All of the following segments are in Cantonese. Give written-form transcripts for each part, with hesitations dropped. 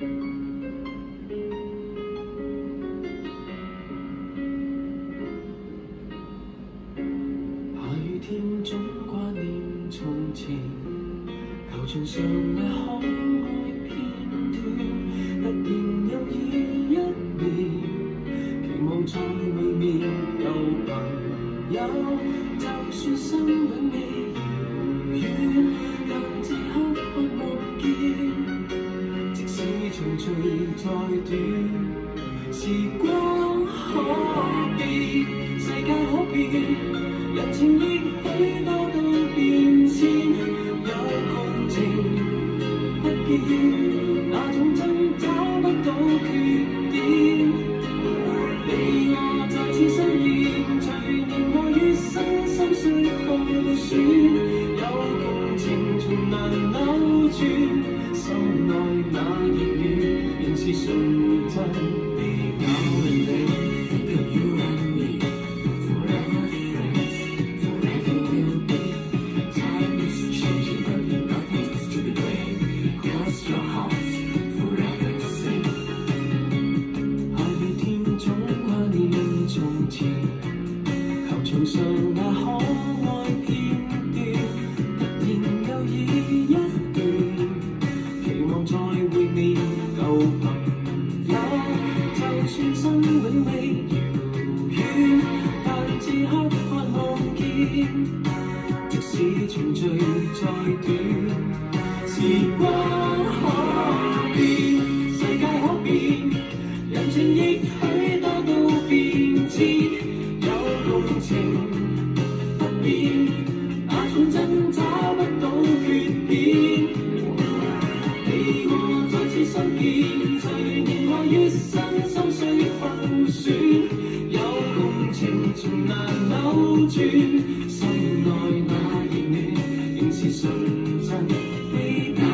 雨天總掛念從前，球場上那可愛片段，突然又已一年，期望再會面舊朋友，就算心永未遙遠，但這刻渴望見，即使重聚再短，時光可變，世界可變。 人情亦許多都變遷，有共情不變，那種真找不到缺點。你我再次相見，隨年華與新心碎耗損，有共情從難扭轉，心內那熱戀仍是純真。你搞人哋。 球場上那可愛片段，突然又已一段，期望再會面舊朋友，就算心永未遙遠，但這刻渴望見，即使重聚再短，時光可變，世界可變，人情亦許多都變遷。 共情不變，那種真找不到缺點。你我再次相見，隨年華與新心碎耗損，有共情從難扭轉，心內那熱戀仍是純真未變。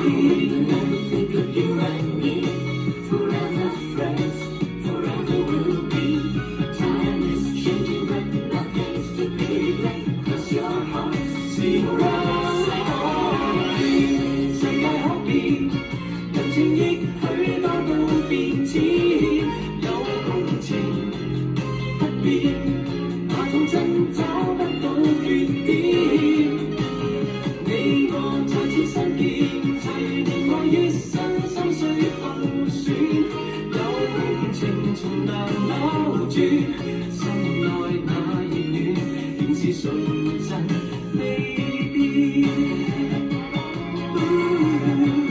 時光可變，世界可變，人情亦許多都變遷，有共情不變，那種真找不到缺點。你我再次相見，隨年華與新心碎耗損，有共情從難扭轉，心內那熱戀仍是純真。 Baby, ooh.